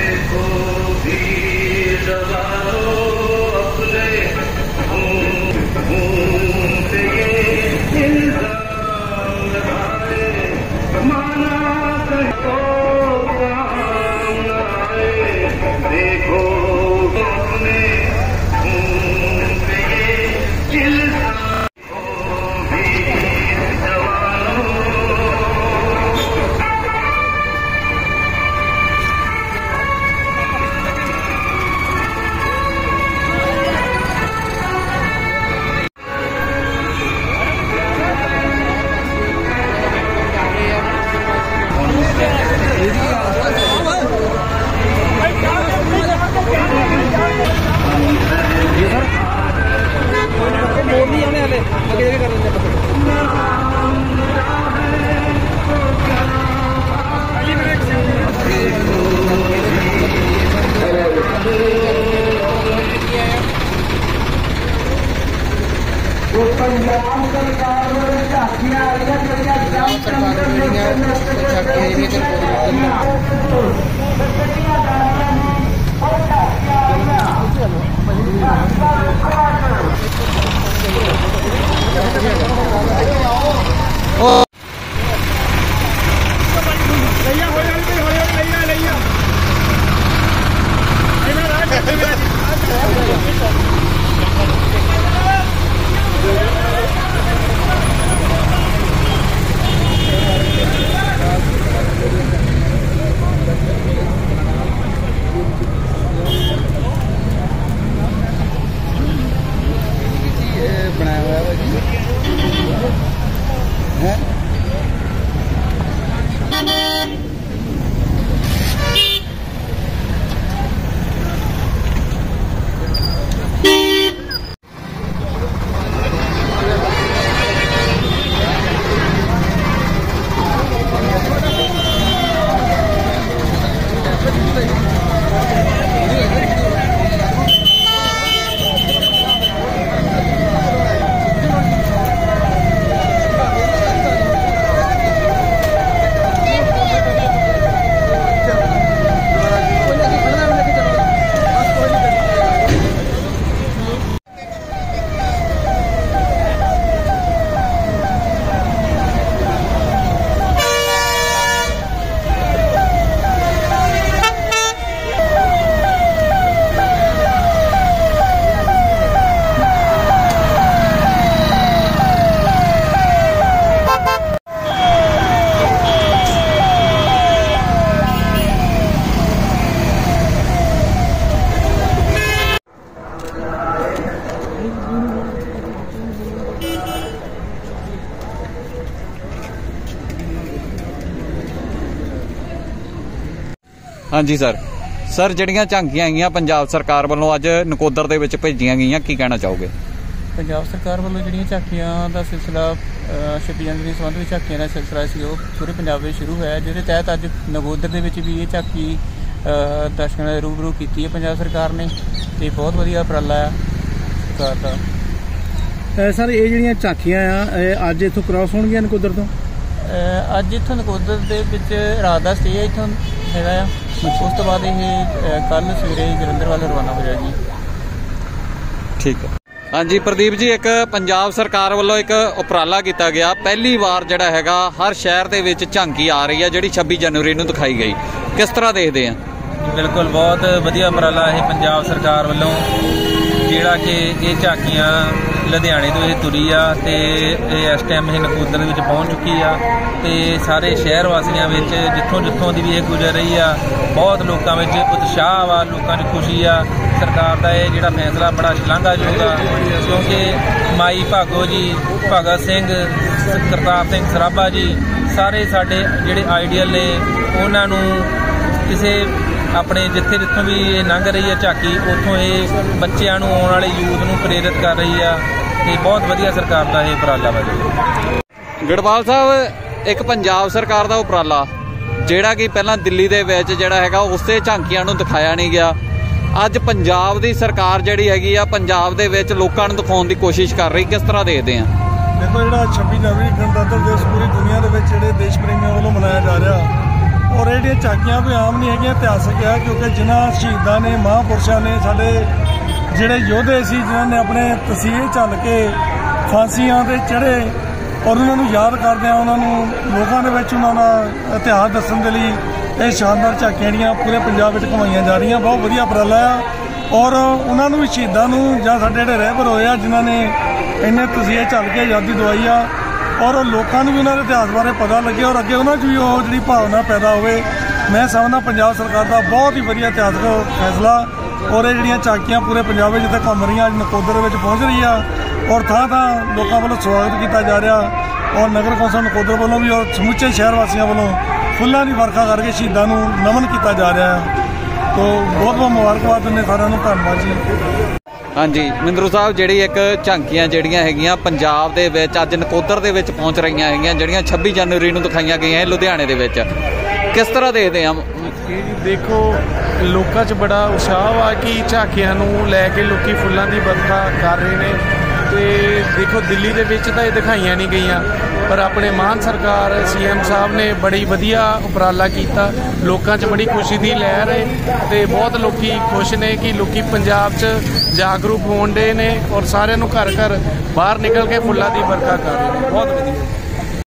हाँ जी सर ਜਿਹੜੀਆਂ ਝਾਂਕੀਆਂ ਆਈਆਂ ਪੰਜਾਬ ਸਰਕਾਰ ਵੱਲੋਂ ਅੱਜ ਨਕੋਦਰ ਦੇ ਵਿੱਚ ਭੇਜੀਆਂ ਗਈਆਂ, ਕੀ ਕਹਿਣਾ ਚਾਹੋਗੇ? ਪੰਜਾਬ ਸਰਕਾਰ ਵੱਲੋਂ ਜਿਹੜੀਆਂ ਝਾਕੀਆਂ ਦਾ ਸਿਲਸਿਲਾ 26 ਜਨਵਰੀ ਦੇ ਸੰਬੰਧ ਵਿੱਚ ਝਾਕੀਆਂ ਦਾ ਸਿਲਸਿਲਾ ਸੀ ਉਹ ਪੂਰੇ ਪੰਜਾਬ ਵਿੱਚ ਸ਼ੁਰੂ ਹੋਇਆ, ਜਿਹਦੇ ਤਹਿਤ ਅੱਜ ਨਕੋਦਰ ਦੇ ਵਿੱਚ ਵੀ ਇਹ ਝਾਕੀ ਦਰਸ਼ਕਾਂ ਨਾਲ ਰੂਬਰੂ ਕੀਤੀ ਹੈ ਪੰਜਾਬ ਸਰਕਾਰ ਨੇ, ਤੇ ਬਹੁਤ ਵਧੀਆ ਉਪਰਾਲਾ ਆ ਸਰਕਾਰ ਦਾ। ਸਰ ਇਹ ਜਿਹੜੀਆਂ ਝਾਕੀਆਂ ਆ ਅੱਜ ਇੱਥੋਂ ਕ੍ਰਾਸ ਹੋਣਗੀਆਂ ਨਕੋਦਰ ਤੋਂ? ਅੱਜ ਇੱਥੋਂ ਨਕੋਦਰ ਦੇ ਵਿੱਚ ਰਾਤ ਦਾ ਸਟੇ ਹੈ ਇੱਥੋਂ ਹੈਗਾ ਆ, ਉਸ ਤੋਂ ਬਾਅਦ ਇਹ ਕੱਲ ਸਵੇਰੇ ਜਲੰਧਰ ਵੱਲ ਰਵਾਨਾ ਹੋ ਜਾਏਗੀ। ਠੀਕ ਹੈ। हाँ जी प्रदीप जी, एक पंजाब सरकार वालों एक उपराला किया गया, पहली बार जिहड़ा हैगा हर शहर दे विच झांकी आ रही है जिहड़ी 26 जनवरी नूं दिखाई गई, किस तरह देखते हैं? बिल्कुल बहुत वधिया उपराला है पंजाब सरकार वालों, जिहड़ा कि ये झांकियां लुधियाने तो ये तुरी आ ते इस टाइम ये नकोदर विच पहुँच चुकी आ ते सारे शहर वासियों में जिथों जिथों की भी ये गुजर रही आ, बहुत लोगों में उत्साह वा, लोगों की खुशी आ। सरकार का यह जिहड़ा फैसला बड़ा शलाघायोग आ, क्योंकि माई भागो जी, भगत सिंह, करतार सिंह सराभा जी सारे साडे जिहड़े आइडियल ने, उन्होंने किसी अपने जिथे जिथों भी ये लंघ रही है झाकी उतों ये बच्चों आने वाले यूथ नूं प्रेरित कर रही है, तो बहुत वधिया सरकार का यह उपराला वा जी। गढ़वाल साहब, एक पंजाब सरकार का उपराला जिहड़ा कि पहलां दिल्ली दे विच जिहड़ा हैगा उसे झांकियां नूं दिखाया नहीं गया, ਅੱਜ ਪੰਜਾਬ ਦੀ ਸਰਕਾਰ ਜਿਹੜੀ ਹੈਗੀ ਆ ਪੰਜਾਬ ਦੇ ਵਿੱਚ ਲੋਕਾਂ ਨੂੰ ਦਿਖਾਉਣ ਦੀ ਕੋਸ਼ਿਸ਼ ਕਰ ਰਹੀ, ਕਿਸ ਤਰ੍ਹਾਂ ਦੇਖਦੇ ਆ? ਦੇਖੋ ਜਿਹੜਾ 26 ਜਨਵਰੀ ਗਣਤੰਤਰ ਦਿਵਸ ਪੂਰੀ ਦੁਨੀਆ ਦੇ ਵਿੱਚ ਜਿਹੜੇ ਦੇਸ਼ ਪ੍ਰੇਮੀਆਂ ਵੱਲੋਂ ਮਨਾਇਆ ਜਾ ਰਿਹਾ, ਔਰ ਇਹ ਜਿਹੜੀਆਂ ਝਾਕੀਆਂ ਕੋਈ ਆਮ ਨਹੀਂ ਹੈਗੀਆਂ, ਇਤਿਹਾਸਕ ਹੈ, ਕਿਉਂਕਿ ਜਿਨ੍ਹਾਂ ਸ਼ਹੀਦਾਂ ਨੇ, ਮਹਾਂਪੁਰਸ਼ਾਂ ਨੇ, ਸਾਡੇ ਜਿਹੜੇ ਯੋਧੇ ਸੀ ਜਿਨ੍ਹਾਂ ਨੇ ਆਪਣੇ ਤਸੀਹੇ ਝੱਲ ਕੇ ਫਾਂਸੀਆਂ 'ਤੇ ਚੜ੍ਹੇ, ਔਰ ਉਹਨਾਂ ਨੂੰ ਯਾਦ ਕਰਦੇ ਆ, ਉਹਨਾਂ ਨੂੰ ਲੋਕਾਂ ਦੇ ਵਿੱਚ ਉਹਨਾਂ ਦਾ ਇਤਿਹਾਸ ਦੱਸਣ ਦੇ ਲਈ ਇਹ ਸ਼ਾਨਦਾਰ ਝਾਕੀਆਂ ਜਿਹੜੀਆਂ ਪੂਰੇ ਪੰਜਾਬ ਵਿੱਚ ਘੁਮਾਈਆਂ ਜਾ ਰਹੀਆਂ। ਬਹੁਤ ਵਧੀਆ ਉਪਰਾਲਾ ਆ। ਔਰ ਉਹਨਾਂ ਨੂੰ ਵੀ, ਸ਼ਹੀਦਾਂ ਨੂੰ, ਜਾਂ ਸਾਡੇ ਜਿਹੜੇ ਰਹਿਬਰ ਹੋਏ ਆ ਜਿਨ੍ਹਾਂ ਨੇ ਇੰਨੇ ਤਸੀਹੇ ਝੱਲ ਕੇ ਆਜ਼ਾਦੀ ਦਵਾਈ ਆ, ਔਰ ਲੋਕਾਂ ਨੂੰ ਵੀ ਉਹਨਾਂ ਦੇ ਇਤਿਹਾਸ ਬਾਰੇ ਪਤਾ ਲੱਗੇ, ਔਰ ਅੱਗੇ ਉਹਨਾਂ 'ਚ ਵੀ ਉਹ ਜਿਹੜੀ ਭਾਵਨਾ ਪੈਦਾ ਹੋਵੇ। ਮੈਂ ਸਮਝਦਾ ਪੰਜਾਬ ਸਰਕਾਰ ਦਾ ਬਹੁਤ ਹੀ ਵਧੀਆ ਇਤਿਹਾਸਕ ਫੈਸਲਾ। ਔਰ ਇਹ ਜਿਹੜੀਆਂ ਝਾਕੀਆਂ ਪੂਰੇ ਪੰਜਾਬ ਵਿੱਚ ਜਿੱਥੇ ਘੁੰਮ ਰਹੀਆਂ, ਅੱਜ ਨਕੋਦਰ ਵਿੱਚ ਪਹੁੰਚ ਰਹੀ ਆ, ਔਰ ਥਾਂ ਥਾਂ ਲੋਕਾਂ ਵੱਲੋਂ ਸਵਾਗਤ ਕੀਤਾ ਜਾ ਰਿਹਾ, ਔਰ ਨਗਰ ਕੌਂਸਲ ਨਕੋਦਰ ਵੱਲੋਂ ਵੀ ਔਰ ਸਮੁੱਚੇ ਸ਼ਹਿਰ ਵਾਸੀਆਂ ਵੱਲੋਂ ਫੁੱਲਾਂ ਦੀ ਵਰਖਾ ਕਰਕੇ ਸ਼ਹੀਦਾਂ ਨੂੰ ਨਮਨ ਕੀਤਾ ਜਾ ਰਿਹਾ ਹੈ। ਤੋ ਬਹੁਤ ਬਹੁਤ ਮੁਬਾਰਕਬਾਦ ਦਿੰਦੇ ਸਾਰਿਆਂ ਨੂੰ, ਧੰਨਵਾਦ ਜੀ। ਹਾਂਜੀ ਮਹਿੰਦਰੂ ਸਾਹਿਬ, ਜਿਹੜੀ ਇੱਕ ਝਾਕੀਆਂ ਜਿਹੜੀਆਂ ਹੈਗੀਆਂ ਪੰਜਾਬ ਦੇ ਵਿੱਚ ਅੱਜ ਨਕੋਦਰ ਦੇ ਵਿੱਚ ਪਹੁੰਚ ਰਹੀਆਂ ਹੈਗੀਆਂ, ਜਿਹੜੀਆਂ 26 ਜਨਵਰੀ ਨੂੰ ਦਿਖਾਈਆਂ ਗਈਆਂ ਲੁਧਿਆਣੇ ਦੇ ਵਿੱਚ, ਕਿਸ ਤਰ੍ਹਾਂ ਦੇਖਦੇ ਆ? ਦੇਖੋ, ਲੋਕਾਂ 'ਚ ਬੜਾ ਉਤਸ਼ਾਹ ਵਾ ਕਿ ਝਾਕੀਆਂ ਨੂੰ ਲੈ ਕੇ ਲੋਕੀ ਫੁੱਲਾਂ ਦੀ ਵਰਖਾ ਕਰ ਰਹੇ ਨੇ। ਤੇ ਦੇਖੋ, ਦਿੱਲੀ ਦੇ ਵਿੱਚ ਤਾਂ ਇਹ ਦਿਖਾਈਆਂ ਨਹੀਂ ਗਈਆਂ, ਪਰ ਆਪਣੇ ਮਾਨ ਸਰਕਾਰ CM ਸਾਹਿਬ ਨੇ ਬੜੀ ਵਧੀਆ ਉਪਰਾਲਾ ਕੀਤਾ। ਲੋਕਾਂ 'ਚ ਬੜੀ ਖੁਸ਼ੀ ਦੀ ਲਹਿਰ ਹੈ ਤੇ ਬਹੁਤ ਲੋਕੀ ਖੁਸ਼ ਨੇ ਕਿ ਲੋਕੀ ਪੰਜਾਬ 'ਚ ਜਾਗਰੂਕ ਹੋਣ ਦੇ ਨੇ, ਔਰ ਸਾਰਿਆਂ ਨੂੰ ਘਰ ਘਰ ਬਾਹਰ ਨਿਕਲ ਕੇ ਫੁੱਲਾਂ ਦੀ ਵਰਖਾ ਕਰ ਰਹੇ ਨੇ। ਬਹੁਤ ਵਧੀਆ।